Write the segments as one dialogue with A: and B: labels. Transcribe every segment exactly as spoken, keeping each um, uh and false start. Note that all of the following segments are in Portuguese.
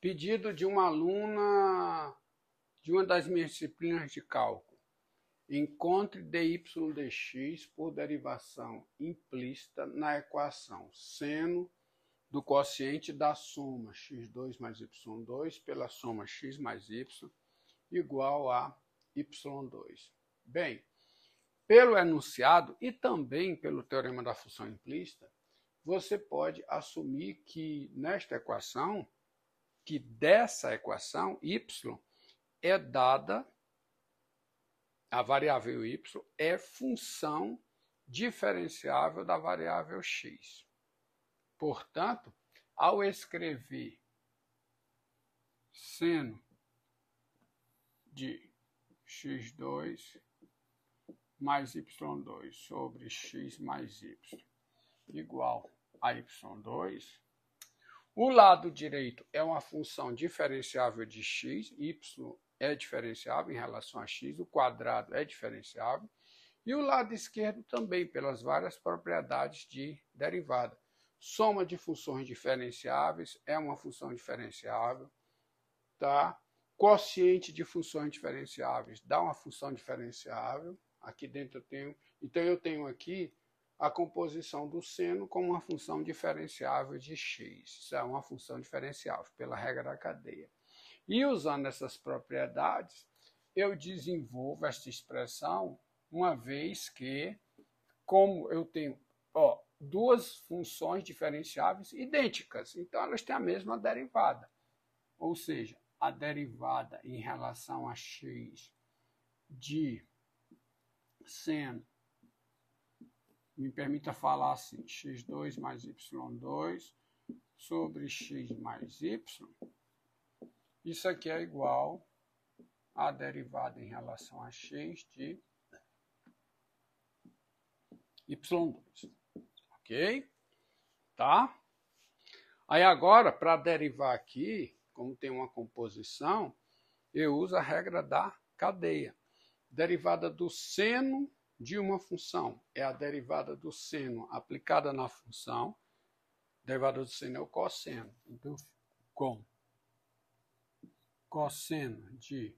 A: Pedido de uma aluna de uma das minhas disciplinas de cálculo. Encontre dy dx por derivação implícita na equação seno do quociente da soma x dois mais y dois pela soma x mais y igual a y dois. Bem, pelo enunciado e também pelo teorema da função implícita, você pode assumir que nesta equação, que dessa equação, y é dada, a variável y é função diferenciável da variável x. Portanto, ao escrever seno de x dois mais y dois sobre x mais y igual a y dois, o lado direito é uma função diferenciável de x, y é diferenciável em relação a x, o quadrado é diferenciável, e o lado esquerdo também, pelas várias propriedades de derivada. Soma de funções diferenciáveis é uma função diferenciável, tá? Quociente de funções diferenciáveis dá uma função diferenciável. Aqui dentro eu tenho, então eu tenho aqui a composição do seno como uma função diferenciável de x. Isso é uma função diferenciável pela regra da cadeia. E usando essas propriedades, eu desenvolvo esta expressão, uma vez que, como eu tenho ó, duas funções diferenciáveis idênticas, então elas têm a mesma derivada. Ou seja, a derivada em relação a x de seno, me permita falar assim, x dois mais y dois sobre x mais y, isso aqui é igual à derivada em relação a x de y dois, ok? Tá? Aí agora, para derivar aqui, como tem uma composição, eu uso a regra da cadeia. Derivada do seno de uma função é a derivada do seno aplicada na função. Derivada do seno é o cosseno. Então, com cosseno de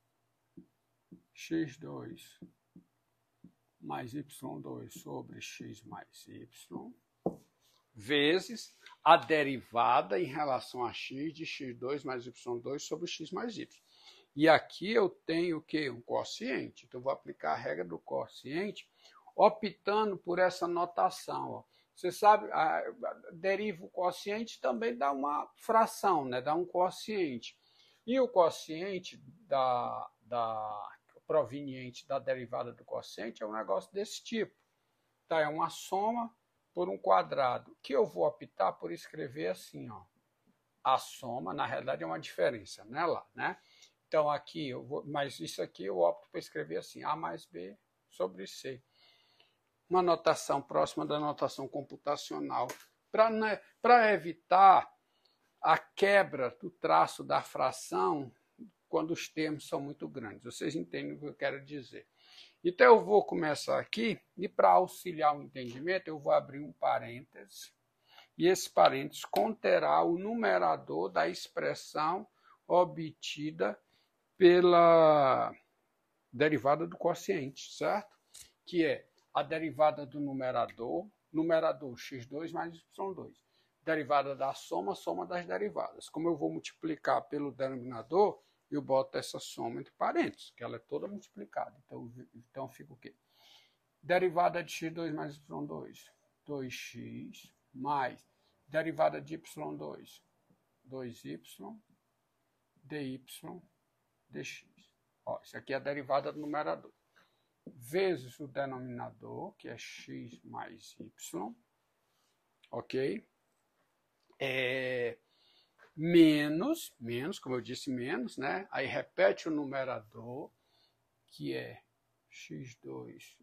A: x dois mais y dois sobre x mais y, vezes a derivada em relação a x de x dois mais y dois sobre x mais y. E aqui eu tenho o quê? Um quociente. Então, eu vou aplicar a regra do quociente, optando por essa notação. Ó. Você sabe, a, a, deriva o quociente também dá uma fração, né? Dá um quociente. E o quociente da, da, proveniente da derivada do quociente é um negócio desse tipo. Tá? É uma soma por um quadrado, que eu vou optar por escrever assim, ó. A soma, na realidade, é uma diferença, né? Lá, né? Então, aqui, eu vou, mas isso aqui eu opto por escrever assim, A mais B sobre C. Uma notação próxima da notação computacional, para né, para evitar a quebra do traço da fração quando os termos são muito grandes. Vocês entendem o que eu quero dizer. Então, eu vou começar aqui, e para auxiliar o entendimento, eu vou abrir um parêntese, e esse parêntese conterá o numerador da expressão obtida pela derivada do quociente, certo? Que é a derivada do numerador, numerador x dois mais y dois. Derivada da soma, soma das derivadas. Como eu vou multiplicar pelo denominador, eu boto essa soma entre parênteses, que ela é toda multiplicada. Então, então fica o quê? Derivada de x dois mais y dois, dois x, mais derivada de y dois, dois y, dy dx. Ó, isso aqui é a derivada do numerador. Vezes o denominador, que é x mais y, ok? É, menos, menos, como eu disse, menos, né? Aí repete o numerador, que é x dois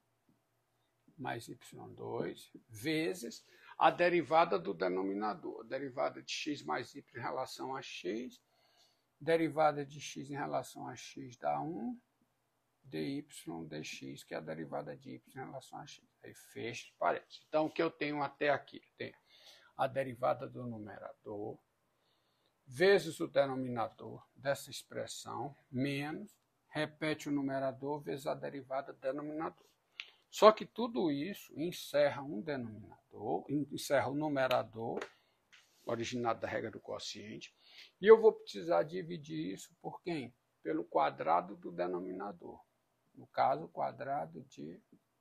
A: mais y dois, vezes a derivada do denominador. A derivada de x mais y em relação a x, derivada de x em relação a x dá um, dy dx, que é a derivada de y em relação a x. Aí fecha os parênteses. Então, o que eu tenho até aqui? Eu tenho a derivada do numerador vezes o denominador dessa expressão, menos, repete o numerador vezes a derivada do denominador. Só que tudo isso encerra um denominador, encerra o numerador, originado da regra do quociente, e eu vou precisar dividir isso por quem? Pelo quadrado do denominador. No caso, o quadrado de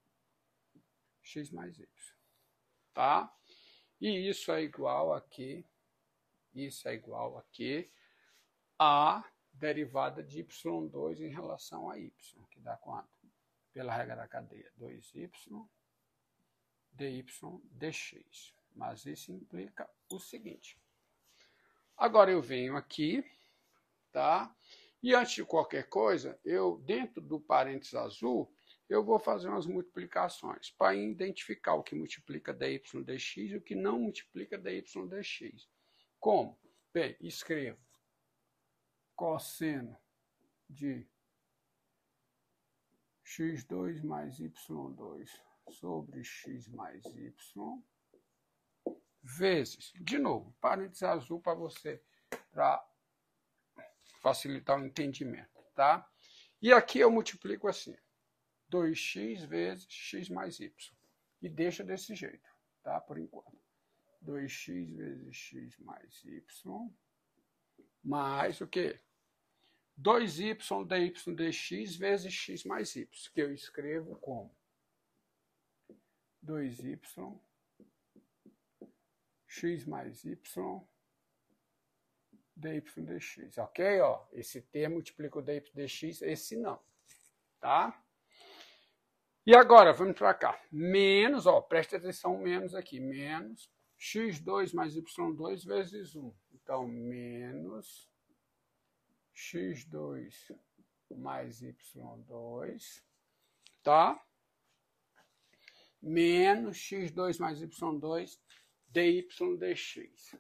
A: x mais y. Tá? E isso é igual a quê? Isso é igual a quê? A derivada de y dois em relação a y, que dá quanto? Pela regra da cadeia, dois y dy dx. Mas isso implica o seguinte. Agora eu venho aqui, tá? E antes de qualquer coisa, eu, dentro do parênteses azul, eu vou fazer umas multiplicações para identificar o que multiplica dy dx e o que não multiplica dy dx. Como? Bem, escrevo cosseno de x dois mais y dois sobre x mais y vezes, de novo, parênteses azul para você, para facilitar o entendimento, tá? E aqui eu multiplico assim, dois x vezes x mais y, e deixa desse jeito, tá? Por enquanto. dois x vezes x mais y, mais o quê? dois y dy dx vezes x mais y, que eu escrevo como dois y x mais y dy dx, ok? Ó, esse termo multiplica o dy dx, esse não, tá? E agora, vamos para cá, menos, ó, preste atenção, menos aqui, menos x dois mais y dois vezes um, então, menos x dois mais y dois, tá? Menos x dois mais y dois dy dx.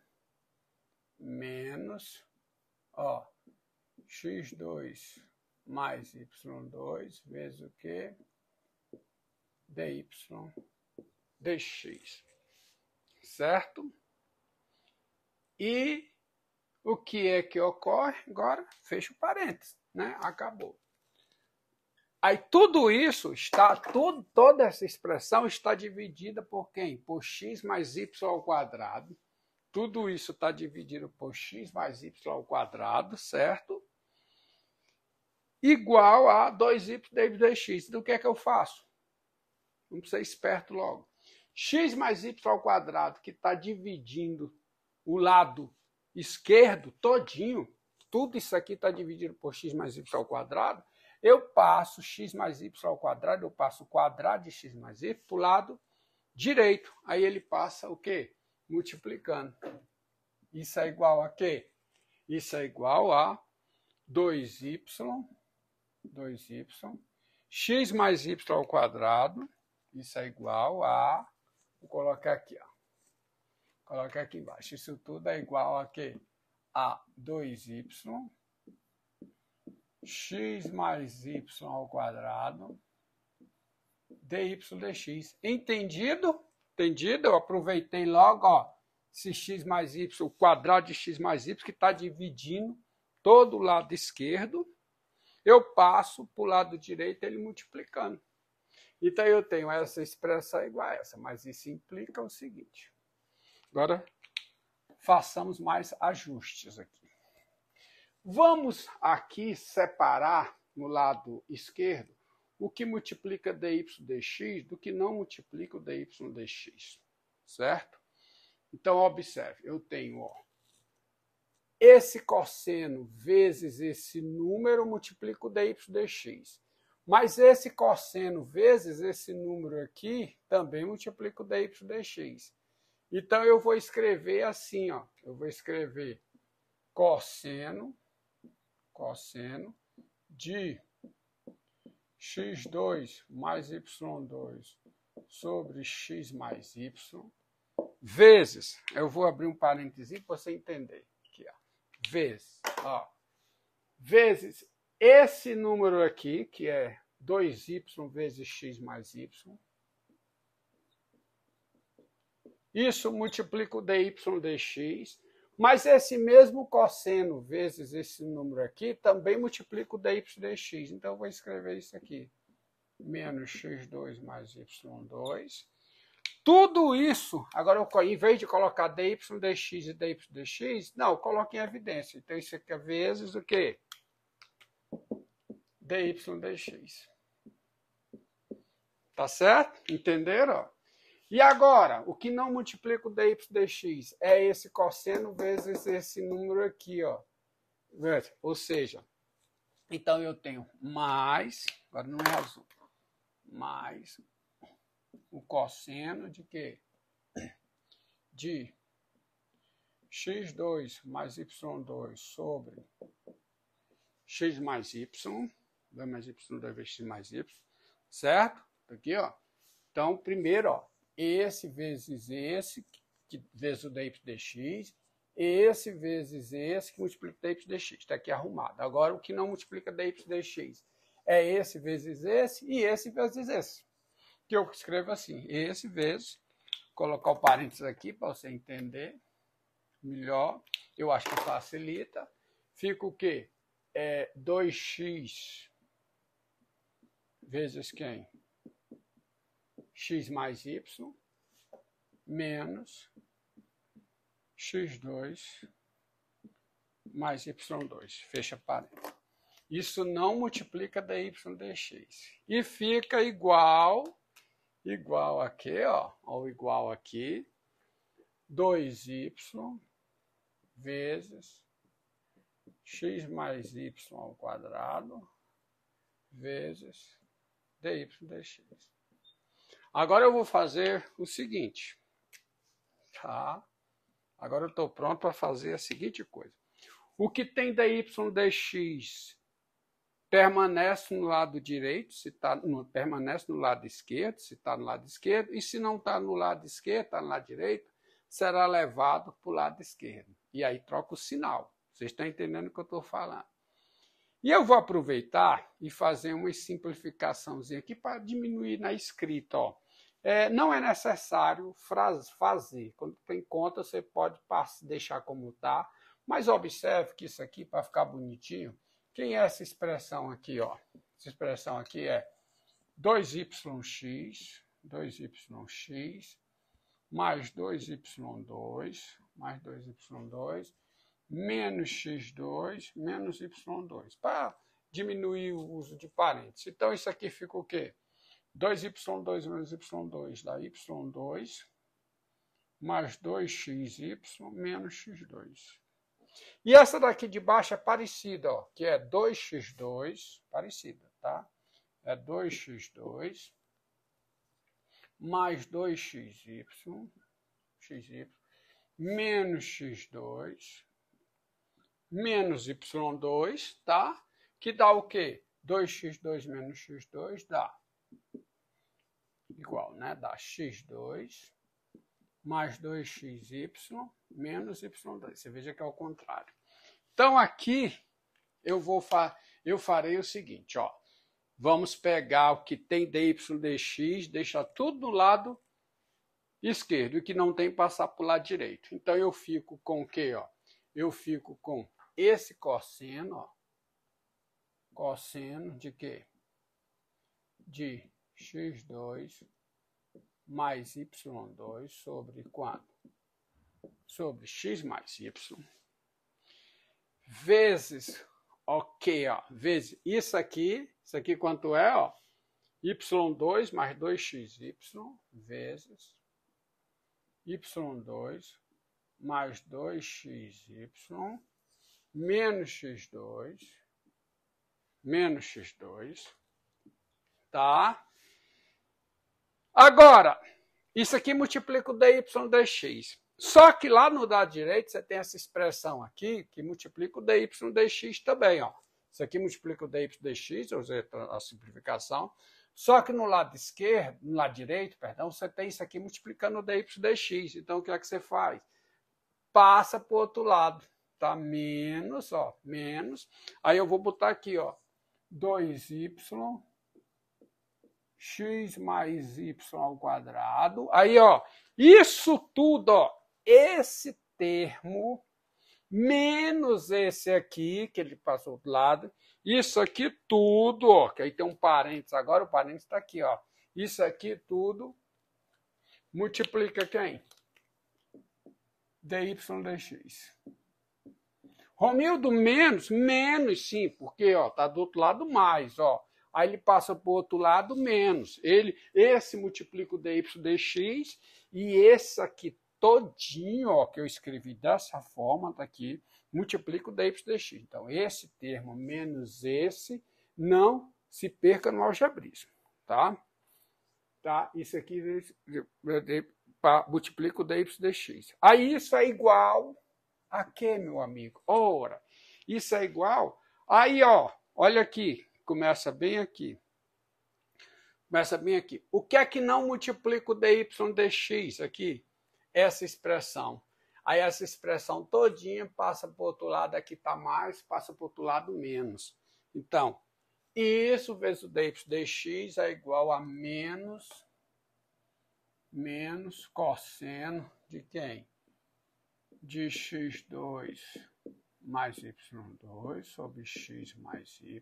A: Menos, ó, x dois mais y dois vezes o quê? Dy dx. Certo? E o que é que ocorre? Agora, fecha o parênteses, né? Acabou. Aí tudo isso está, tudo, toda essa expressão está dividida por quem? Por x mais y ao quadrado. Tudo isso está dividido por x mais y ao quadrado, certo? Igual a dois y dy dx. Do que é que eu faço? Vamos ser esperto logo. X mais y ao quadrado, que está dividindo o lado esquerdo todinho, tudo isso aqui está dividido por x mais y ao quadrado, eu passo x mais y ao quadrado, eu passo o quadrado de x mais y para o lado direito. Aí ele passa o quê? Multiplicando. Isso é igual a quê? Isso é igual a dois y, dois y, x mais y ao quadrado, isso é igual a, vou colocar aqui, ó. Colocar aqui embaixo. Isso tudo é igual a quê? A dois y, x mais y ao quadrado, dy dx. Entendido? Entendido? Eu aproveitei logo, ó, esse x mais y, o quadrado de x mais y, que está dividindo todo o lado esquerdo. Eu passo para o lado direito ele multiplicando. Então eu tenho essa expressão igual a essa, mas isso implica o seguinte. Agora, façamos mais ajustes aqui. Vamos aqui separar no lado esquerdo o que multiplica dy dx do que não multiplica o dy dx, certo? Então, observe, eu tenho, ó, esse cosseno vezes esse número multiplica o dy dx. Mas esse cosseno vezes esse número aqui também multiplica o dy dx. Então, eu vou escrever assim, ó. Eu vou escrever cosseno, cosseno de x dois mais y dois sobre x mais y, vezes, eu vou abrir um parênteses para você entender. Aqui, ó. Vezes, ó. Vezes esse número aqui, que é dois y vezes x mais y. Isso multiplica o dy dx, Mas esse mesmo cosseno vezes esse número aqui também multiplica o dy dx. Então, eu vou escrever isso aqui. Menos x dois mais y dois. Tudo isso, agora, eu, em vez de colocar dy dx e dy dx, não, eu coloco em evidência. Então, isso aqui é vezes o quê? Dy dx. Tá certo? Entenderam? E agora, o que não multiplica o dy dx é esse cosseno vezes esse número aqui, ó. Ou seja, então eu tenho mais, agora não é azul, mais o cosseno de quê? De x dois mais y dois sobre x mais y, dois mais y, dois vezes x mais y, certo? Aqui, ó. Então, primeiro, ó, esse vezes esse, que vezes o dy dx, esse vezes esse, que multiplica o dy dx. Está aqui arrumado. Agora, o que não multiplica dy dx é esse vezes esse e esse vezes esse. Que eu escrevo assim, esse vezes, colocar o parênteses aqui para você entender melhor. Eu acho que facilita. Fica o quê? É dois x vezes quem? X mais y menos x dois mais y dois. Fecha parênteses. Isso não multiplica dy dx. E fica igual, igual aqui, ó, ou igual aqui, dois y vezes x mais y ao quadrado vezes dy dx. Agora eu vou fazer o seguinte, tá? Agora eu estou pronto para fazer a seguinte coisa. O que tem dy dx permanece no lado direito, se tá no, permanece no lado esquerdo, se está no lado esquerdo, e se não está no lado esquerdo, está no lado direito, será levado para o lado esquerdo. E aí troca o sinal. Vocês estão entendendo o que eu estou falando. E eu vou aproveitar e fazer uma simplificaçãozinha aqui para diminuir na escrita, ó. É, não é necessário fazer. Quando tem conta, você pode deixar como está. Mas observe que isso aqui, para ficar bonitinho, quem é essa expressão aqui? Ó? Essa expressão aqui é dois y x, dois y x, mais dois y dois, mais dois y dois, menos x dois, menos y dois. Para diminuir o uso de parênteses. Então, isso aqui fica o quê? dois y dois menos y dois dá y dois, mais dois x y menos x dois. E essa daqui de baixo é parecida, ó, que é dois x dois, parecida, tá? É dois x dois, mais dois x y, xy, menos x dois, menos y dois, tá? Que dá o quê? dois x dois menos x dois dá igual, né? Dá x dois mais dois x y menos y dois. Você veja que é o contrário. Então, aqui eu, vou fa eu farei o seguinte, ó. Vamos pegar o que tem dy dx, deixar tudo do lado esquerdo, e o que não tem passar para o lado direito. Então, eu fico com o quê? Ó? Eu fico com esse cosseno, ó. Cosseno de quê? De x dois mais y dois sobre quanto? Sobre x mais y. Vezes, ok, ó, vezes isso aqui, isso aqui quanto é, ó? y dois mais dois x y vezes y dois mais dois x y menos x dois, menos x dois, tá? Agora, isso aqui multiplica o dy dx. Só que lá no lado direito você tem essa expressão aqui que multiplica o dy dx também, ó. Isso aqui multiplica o dy dx, eu usei a simplificação. Só que no lado esquerdo, no lado direito, perdão, você tem isso aqui multiplicando o dy dx. Então, o que é que você faz? Passa para o outro lado, tá? Menos, ó, menos. Aí eu vou botar aqui, ó, dois y x mais y ao quadrado. Aí, ó, isso tudo, ó, esse termo, menos esse aqui, que ele passou do outro lado, isso aqui tudo, ó, que aí tem um parênteses agora, o parênteses está aqui, ó. Isso aqui tudo multiplica quem? dy dx. Romildo, menos, menos sim, porque ó, tá do outro lado mais, ó. Aí ele passa para o outro lado menos. Ele, esse multiplica o dy dx e esse aqui todinho, ó, que eu escrevi dessa forma, tá aqui, multiplica o dy dx. Então, esse termo menos esse não se perca no algebrismo, tá? Tá? Isso aqui multiplica o dy dx. Aí isso é igual a quê, meu amigo? Ora, isso é igual. Aí, ó, olha aqui, começa bem aqui. Começa bem aqui. O que é que não multiplica o dy dx aqui? Essa expressão. Aí essa expressão todinha passa para o outro lado, aqui está mais, passa para o outro lado menos. Então, isso vezes o dy dx é igual a menos, menos cosseno de quem? De x dois mais y dois sobre x mais y,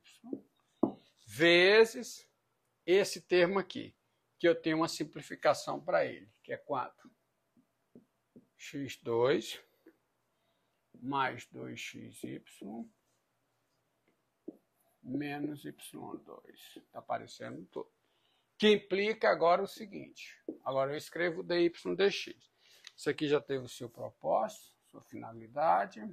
A: vezes esse termo aqui, que eu tenho uma simplificação para ele, que é quanto? x dois mais dois x y menos y dois. Está aparecendo todo. Que implica agora o seguinte. Agora eu escrevo dy dx. Isso aqui já teve o seu propósito, sua finalidade.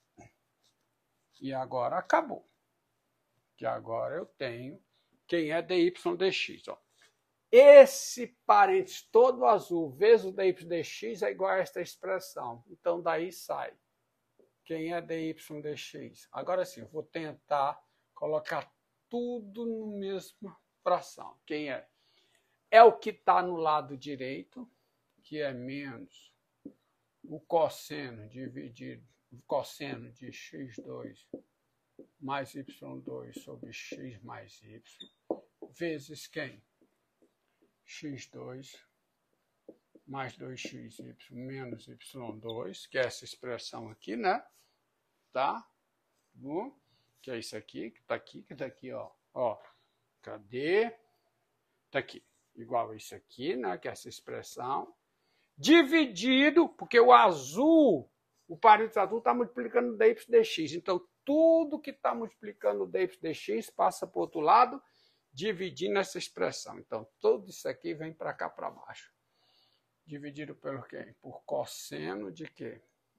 A: E agora acabou. Que agora eu tenho quem é dy dx. Ó. Esse parênteses todo azul vezes o dy dx é igual a esta expressão. Então, daí sai quem é dy dx. Agora sim, eu vou tentar colocar tudo no mesma fração. Quem é? É o que está no lado direito, que é menos o cosseno dividido, o cosseno de x dois mais y dois sobre x mais y, vezes quem? x dois mais dois x y menos y dois, que é essa expressão aqui, né? Tá? Bom, que é isso aqui, que tá aqui, que tá aqui, ó. Ó, cadê? Tá aqui. Igual a isso aqui, né? Que é essa expressão. Dividido, porque o azul, o parênteses azul está multiplicando o dy dx. Então, tudo que está multiplicando o dy dx passa para o outro lado, dividindo essa expressão. Então, tudo isso aqui vem para cá para baixo. Dividido pelo quê? Por cosseno de quê?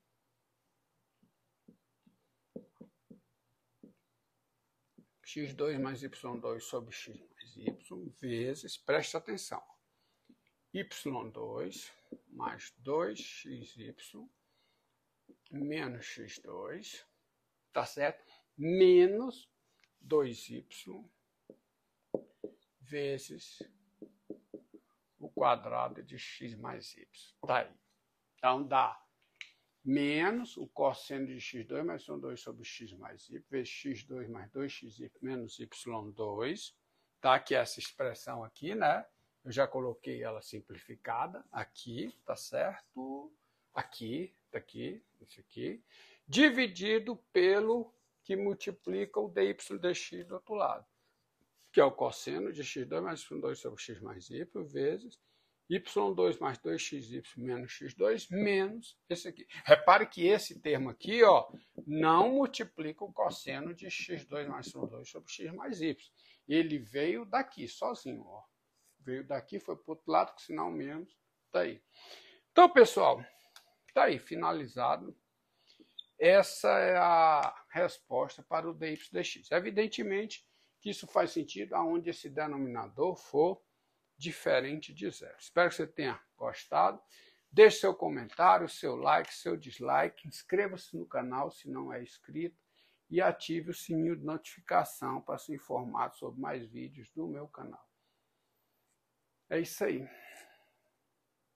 A: x dois mais y dois sobre x mais y, vezes, preste atenção, y dois mais dois x y menos x dois, tá certo? Menos dois y vezes o quadrado de x mais y. Tá aí. Então, dá menos o cosseno de x dois mais y dois sobre x mais y, vezes x dois mais dois x y menos y dois, tá? Que é essa expressão aqui, né? Eu já coloquei ela simplificada aqui, tá certo? Aqui, tá aqui, isso aqui, dividido pelo que multiplica o dy dx do outro lado, que é o cosseno de x dois mais y dois sobre x mais y, vezes y dois mais dois x y menos x dois, menos esse aqui. Repare que esse termo aqui, ó, não multiplica o cosseno de x dois mais y dois sobre x mais y. Ele veio daqui, sozinho, ó. Veio daqui, foi para o outro lado, que senão menos, tá aí. Então, pessoal, tá aí, finalizado. Essa é a resposta para o dy dx. Evidentemente que isso faz sentido aonde esse denominador for diferente de zero. Espero que você tenha gostado. Deixe seu comentário, seu like, seu dislike. Inscreva-se no canal se não é inscrito e ative o sininho de notificação para ser informado sobre mais vídeos do meu canal. É isso aí.